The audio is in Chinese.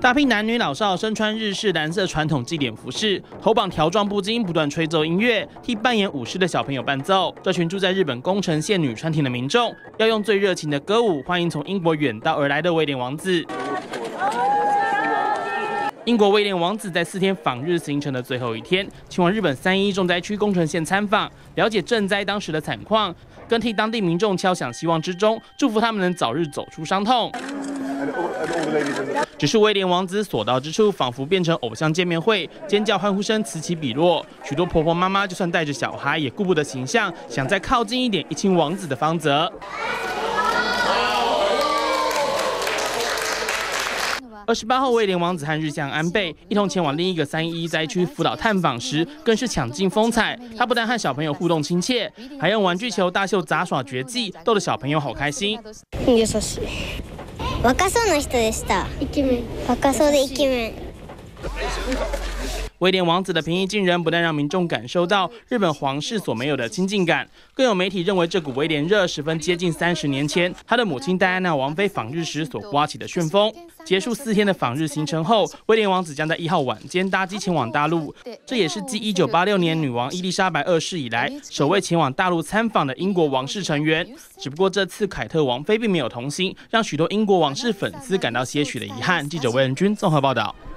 大批男女老少身穿日式蓝色传统祭典服饰，头绑条状布巾，不断吹奏音乐，替扮演武士的小朋友伴奏。这群住在日本宫城县女川町的民众，要用最热情的歌舞欢迎从英国远道而来的威廉王子。英国威廉王子在4天访日行程的最后一天，前往日本3.11重灾区宫城县参访，了解震灾当时的惨况，更替当地民众敲响希望之钟，祝福他们能早日走出伤痛。只是威廉王子所到之处，仿佛变成偶像见面会，尖叫欢呼声此起彼落。许多婆婆妈妈就算带着小孩，也顾不得形象，想再靠近一点一亲王子的芳泽。28号，威廉王子和日向安倍一同前往另一个3.11灾区福岛探访时，更是抢尽风采。他不但和小朋友互动亲切，还用玩具球大秀杂耍绝技，逗得小朋友好开心。 優しい。若そうな人でした。イケメン。若そうでイケメン。 威廉王子的平易近人，不但让民众感受到日本皇室所没有的亲近感，更有媒体认为这股威廉热十分接近30年前他的母亲戴安娜王妃访日时所刮起的旋风。结束4天的访日行程后，威廉王子将在1号晚间搭机前往大陆，这也是继1986年女王伊丽莎白2世以来首位前往大陆参访的英国王室成员。只不过这次凯特王妃并没有同行，让许多英国王室粉丝感到些许的遗憾。记者魏仁君综合报道。